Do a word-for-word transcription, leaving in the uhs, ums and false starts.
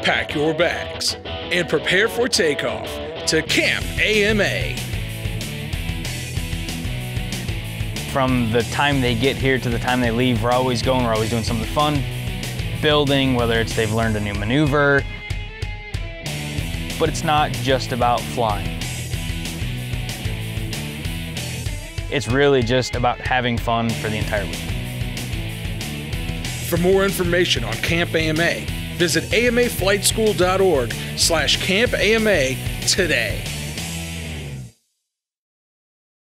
pack your bags, and prepare for takeoff to Camp A M A. From the time they get here to the time they leave, we're always going, we're always doing something fun, building, whether it's they've learned a new maneuver. But it's not just about flying. It's really just about having fun for the entire week. For more information on Camp A M A, visit A M A flight school dot org slash camp A M A today.